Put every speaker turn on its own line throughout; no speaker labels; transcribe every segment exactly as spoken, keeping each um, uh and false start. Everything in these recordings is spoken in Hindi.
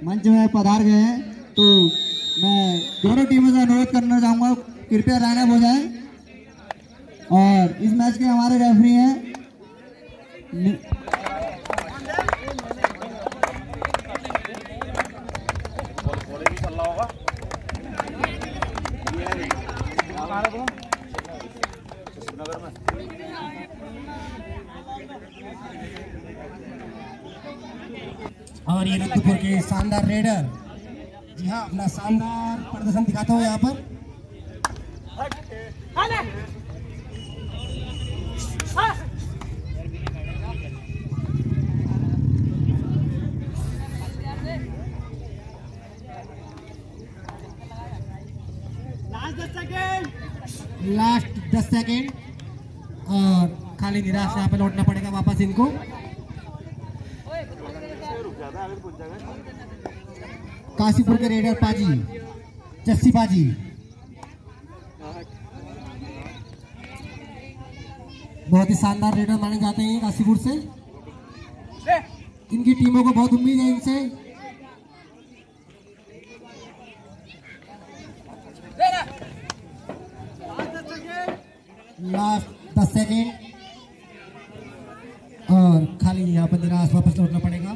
मंच में पधार गए हैं, तो मैं दोनों टीमों से अनुरोध करना चाहूँगा कृपया लाइनअप हो जाए। और इस मैच के हमारे रेफरी हैं
और ये रुद्रपुर के शानदार रेडर, जी हाँ, अपना शानदार प्रदर्शन दिखाता हूँ यहाँ पर। लास्ट दस सेकेंड और खाली निराश यहाँ पे लौटना पड़ेगा वापस इनको। काशीपुर के रेडर पाजी, जस्सी पाजी, बहुत ही शानदार रेडर माने जाते हैं काशीपुर से। इनकी टीमों को बहुत उम्मीद है इनसे। लास्ट दस सेकेंड और खाली यहाँ पर निराश वापस लौटना पड़ेगा।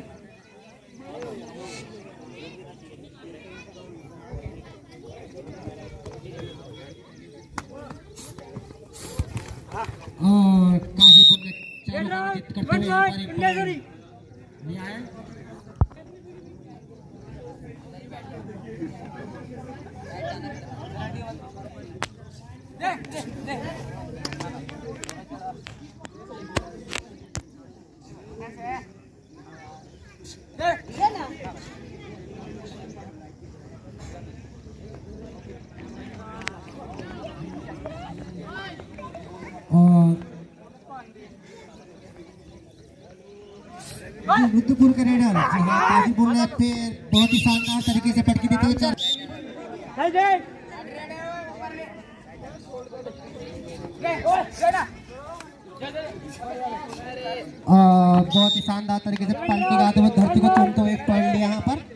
और काशीपुर ने करते हुए नहीं आया। और रुद्रपुर के रेडर, जी हाँ, काशीपुर ने फिर बहुत ही शानदार तरीके से पटकी देते हुए चल बहुत ही शानदार तरीके से पलटी लगाते हुए धरती को चूमते हुए एक पॉइंट लिया यहाँ पर।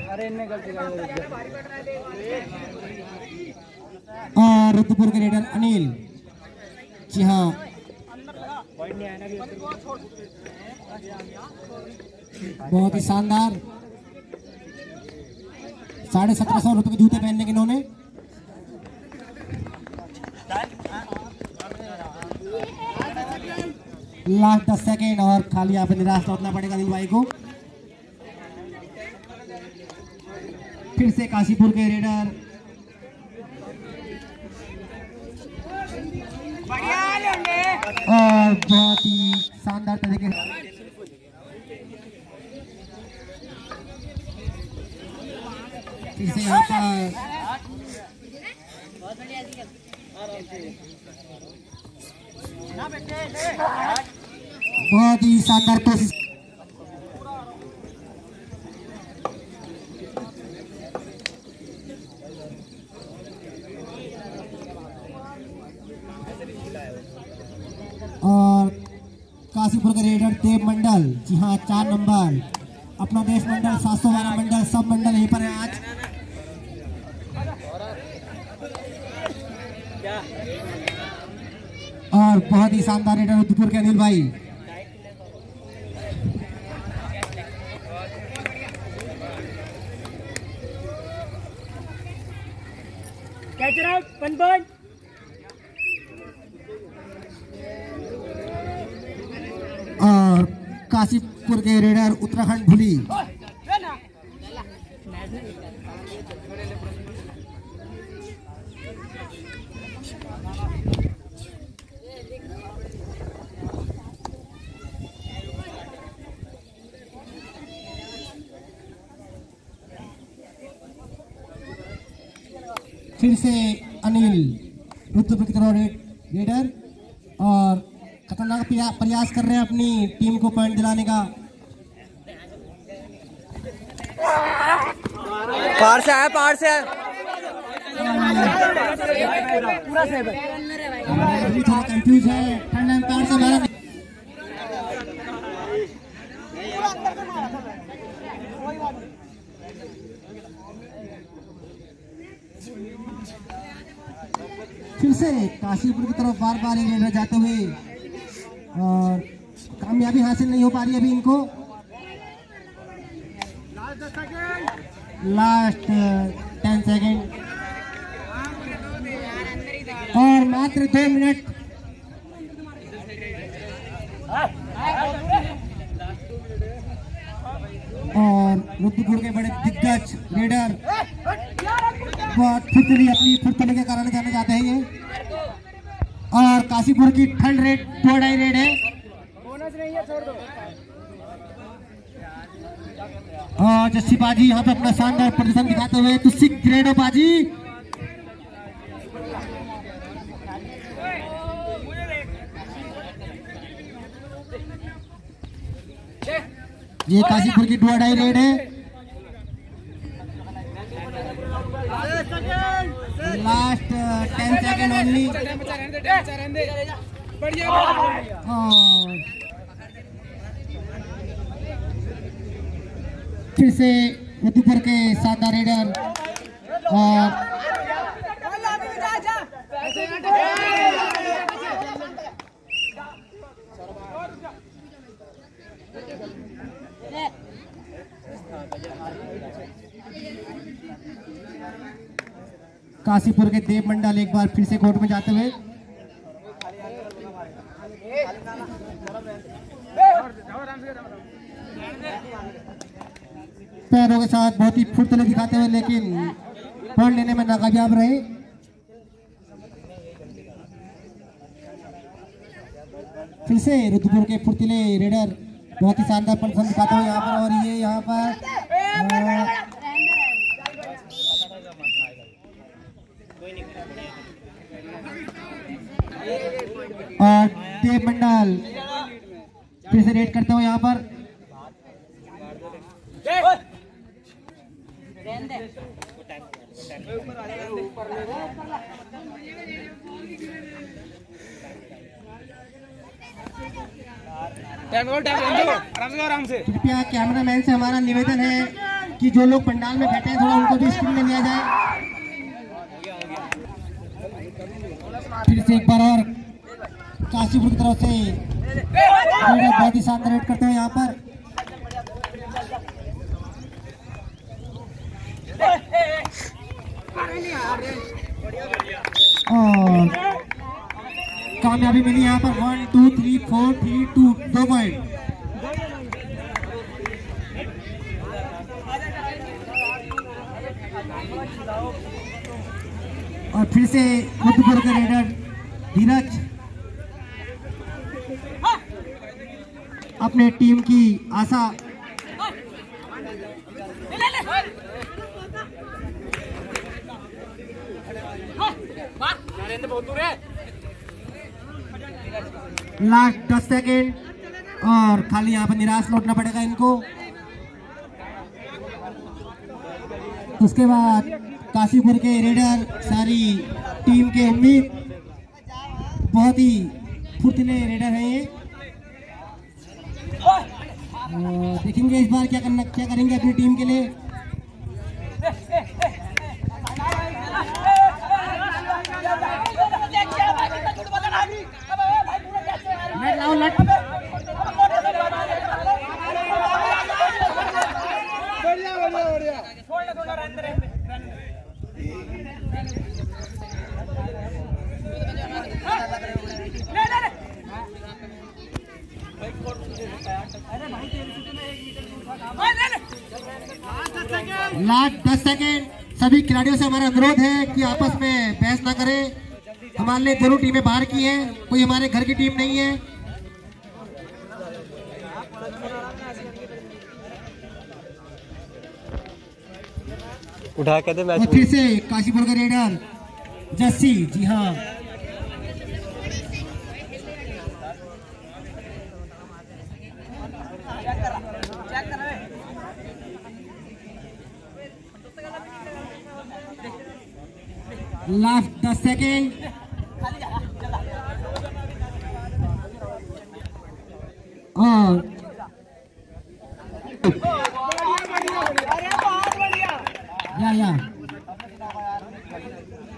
और रुद्रपुर के रेडर अनिल, जी हाँ, बहुत ही शानदार साढ़े सत्रह सौ रुपए के जूते पहनने के इन्होंने। लास्ट दस सेकेंड और खाली यहाँ पे निराश लौटना पड़ेगा अनिल भाई को। फिर से काशीपुर के रेडर, और बहुत ही शानदार तरीके से फिर से यहाँ पर बहुत ही शानदार कोशिश। और काशीपुर के रेडर देव मंडल, जी हाँ, चार नंबर, अपना देश मंडल, सात सौ बारह मंडल, सब मंडल यहीं पर है आज। और बहुत ही शानदार रेडर रुद्रपुर के अनिल भाई।
Catch out, one point.
और काशीपुर के रेडर उत्तराखंड भूली, फिर से अनिल रुद्रपुर की तरफ रेडर, और खतरनाक प्रयास कर रहे हैं अपनी टीम को पॉइंट दिलाने का।
पार से है, पार से है।
पूरा सेव है।
अभी थोड़ा कंफ्यूज है, थर्ड एम्पायर से मारा फिर से काशीपुर की तरफ बार बार ये रेडर जाते हुए और कामयाबी हासिल नहीं हो पा रही अभी इनको। लास्ट टेन सेकेंड और मात्र दो मिनट। और रुद्रपुर के बड़े दिग्गज रेडर बहुत फुर्तीली अपनी फुर्तीली के कारण जाने जाते हैं ये। और काशीपुर की थर्ड रेड दो ढाई रेड है। और जस्सी बाजी यहाँ पे अपना शानदार प्रदर्शन दिखाते हुए तो सिक्स ग्रेड हो बाजी। ये काशीपुर की दो ढाई रेड है। Last ten second only. फिर से रुद्रपुर के शानदार रेडर और काशीपुर के देव मंडल एक बार फिर से कोर्ट में जाते हुए पैरों के साथ बहुत ही फुर्तीले दिखाते हुए लेकिन पॉइंट लेने में नाकामयाब रहे। फिर से रुद्रपुर के फुर्तीले रेडर बहुत ही शानदार प्रदर्शन दिखाते हुए यहाँ पर। और ये यहाँ पर और देव मंडल फिर से रेड करते हुए यहाँ पर।
आराम से
कृपया कैमरामैन से हमारा निवेदन है कि जो लोग पंडाल में बैठे हैं थोड़ा उनको भी स्क्रीन में लिया जाए। फिर से एक बार और काशीपुर की तरफ से बहुत ही शानदार रेड करते हैं यहाँ पर। और कामयाबी मिली यहाँ पर। One two three four three two दो पॉइंट। और फिर से रुद्रपुर के रेडर धीरज अपने टीम की आशा लास्ट दस सेकेंड और खाली यहाँ पर निराश लौटना पड़ेगा इनको। उसके बाद काशीपुर के रेडर सारी टीम के उम्मीद बहुत ही फुर्तीले रेडर हैं ये। देखेंगे इस बार क्या करना क्या करेंगे अपनी टीम के लिए। लेट लाओ लेट लास्ट दस सेकेंड। सभी खिलाड़ियों से हमारा अनुरोध है कि आपस में बहस ना करें। हमारे दोनों टीमें बाहर की हैं, कोई हमारे घर की टीम नहीं है।
उठा के दे मैच।
और फिर से काशीपुर का रेडर जस्सी, जी हाँ लास्ट दस सेकेंड। और या या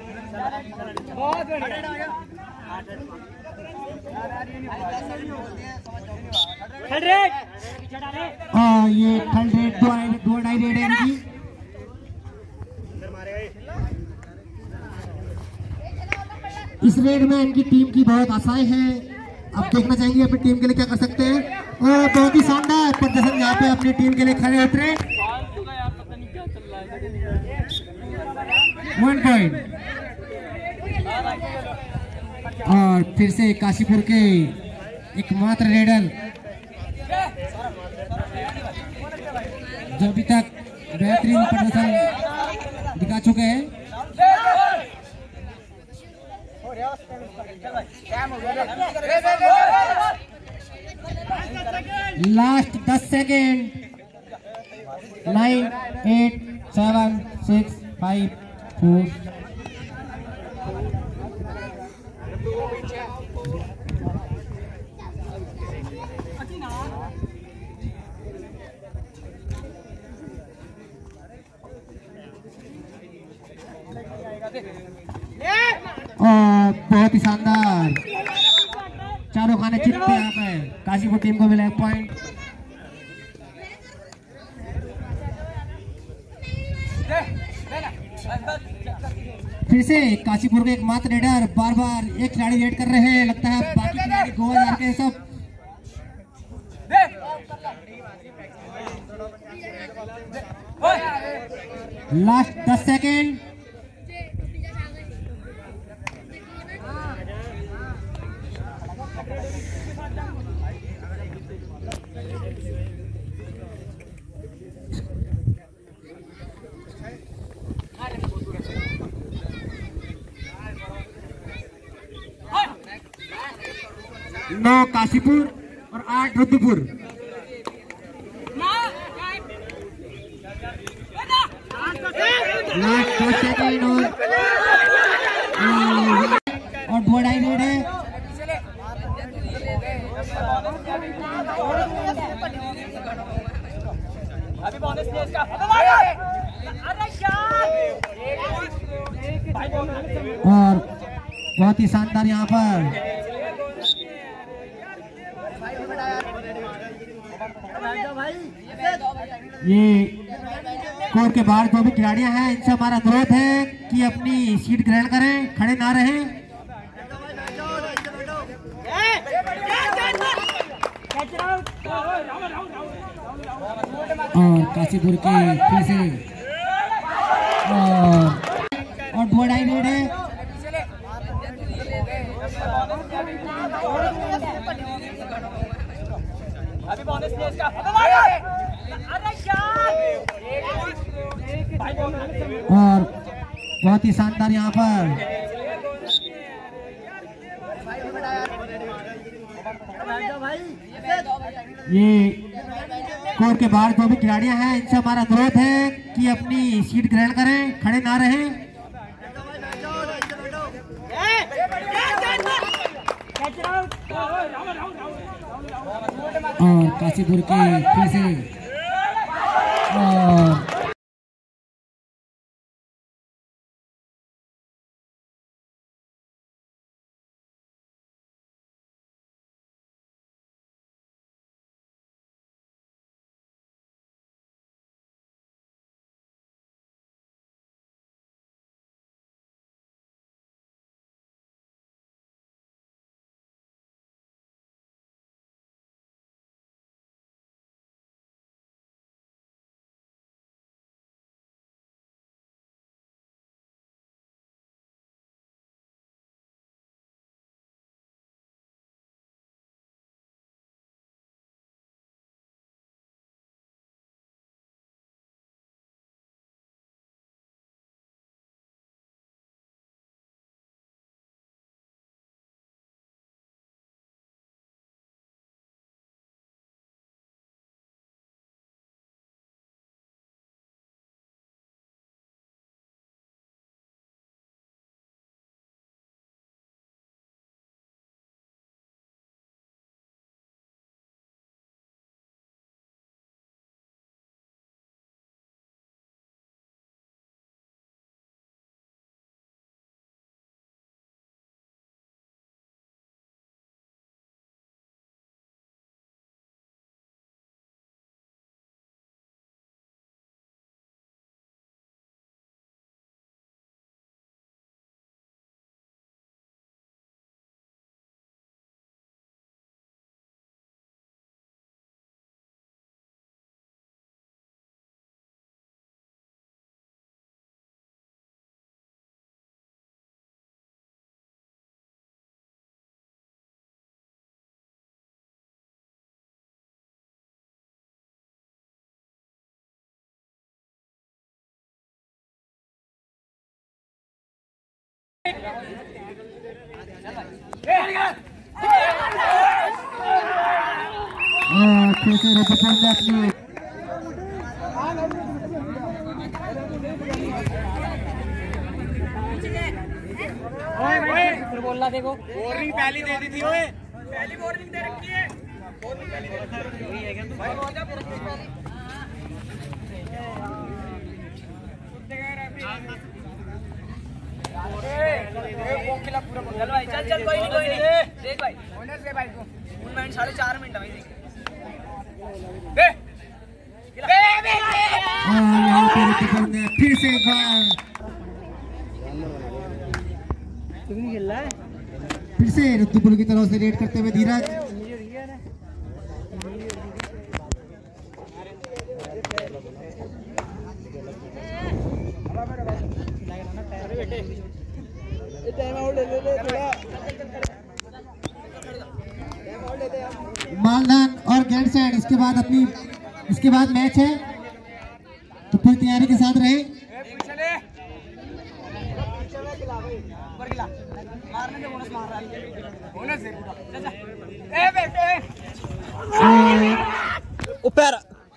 और ये थर्ड रेड दो दो ढाई रेड है इनकी। इस रेड में इनकी टीम की बहुत आशाएं हैं। अब देखना चाहेंगे अपनी टीम के लिए क्या कर सकते हैं। और बहुत ही शानदार प्रदर्शन यहाँ पे अपनी टीम के लिए खड़े उतरे। One point. और फिर से काशीपुर के एकमात्र रेडर जो अभी तक बेहतरीन प्रदर्शन दिखा चुके हैं। लास्ट दस सेकेंड। Nine eight seven six five four. और बहुत ही शानदार चारों खाने चिपते यहाँ पे काशीपुर टीम को मिला एक पॉइंट। फिर से काशीपुर के एकमात्र रेडर बार बार एक खिलाड़ी रेड कर रहे हैं। लगता है बाकी खिलाड़ी गोवा जा के सब। लास्ट दस सेकेंड। नौ काशीपुर और आठ रुद्रपुर। लास्ट दस सेकेंड और और दो ढाई रेड है। और बहुत ही शानदार यहाँ पर ये कोर्ट के बाहर जो भी खिलाड़ियां हैं इनसे हमारा अनुरोध है कि अपनी सीट ग्रहण करें, खड़े ना रहें। और काशीपुर के फिर से और दो ढाई रेड है। और बहुत ही शानदार यहाँ पर ये कोर्ट के बाहर जो भी खिलाड़ियां हैं इनसे हमारा अनुरोध है कि अपनी सीट ग्रहण करें, खड़े ना रहें। और काशीपुर के फिर से और फिर से रतपुर में अपनी
फिर बोलना देखो वार्निंग पहली दे दी थी ओए पहली वार्निंग दे रखी है चल भाई चल चल कोई नहीं कोई नहीं देख भाई ओनर से भाई को उन मिनट साढ़े चार मिनट भाई देख
यहाँ पे रतपुर ने फिर से एक बार फिर से रतपुर की तरफ से रेड करते हुए धीरज मालदान और गेंद साइड इसके बाद अपनी इसके बाद मैच है तो पूरी तैयारी के साथ रहे।
ऊपर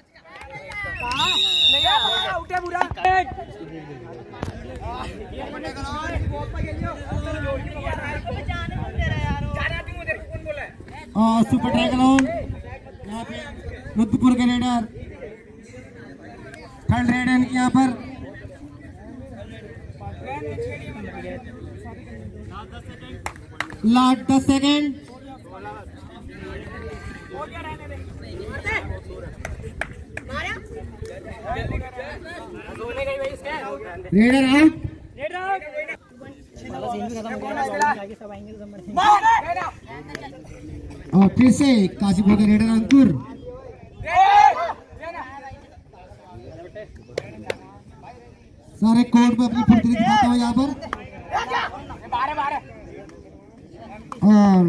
और सुपर ड्रैगन यहाँ पे रुद्रपुर के रेडर थर्ड रेडर यहाँ पर लास्ट दस सेकेंड रेडर आउट और फिर से काशीपुर के रेडर अंकुर सारे कोर्ट में अपनी फुर्ती दिखाते हुए यहाँ पर और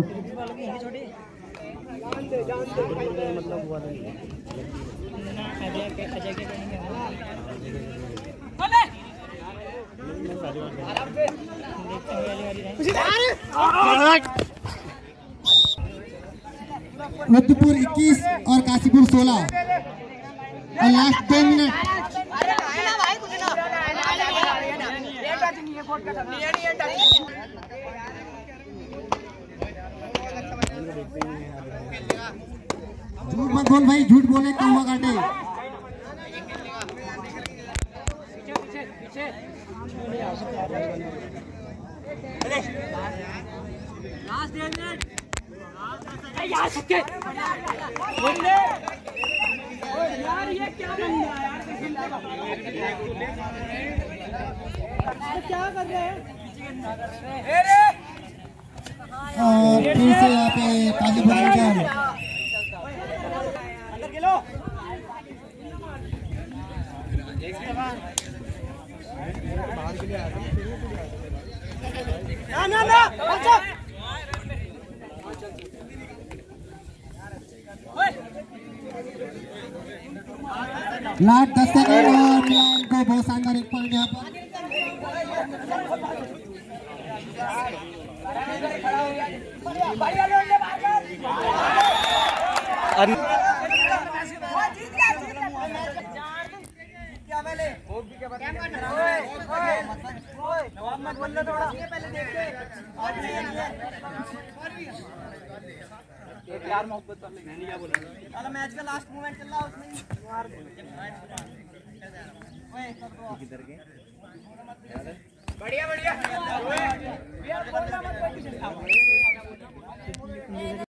रुद्रपुर इक्कीस और काशीपुर सोलह और लास्ट दो मिनट झूठ मत बोल भाई, झूठ बोले कम हुआ काटे।
यार सच्चे यार ये क्या बंदा है यार, क्या कर रहे हैं।
और फिर से यहाँ पे काशीपुर
ना ना ना
लास्ट दस सेकंड और मिलान को बहुत शानदार एक पॉइंट यहाँ पर।
यार मोहब्बत कर ले, मैंने क्या बोला मैच का लास्ट मोमेंट चल रहा है उसमें बढ़िया बढ़िया।